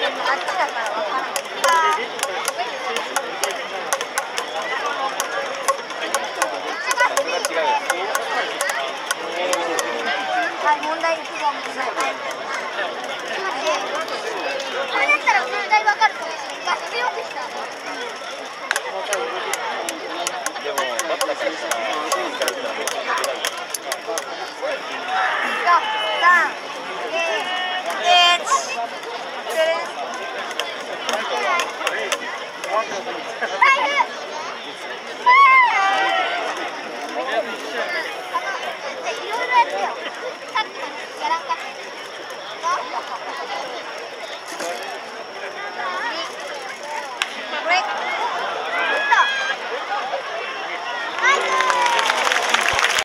あっちだからわからない。はい、問題1番です。はい。これだったら問題わかるかもしれない。強くした。でも、バッターからしたら、4、3。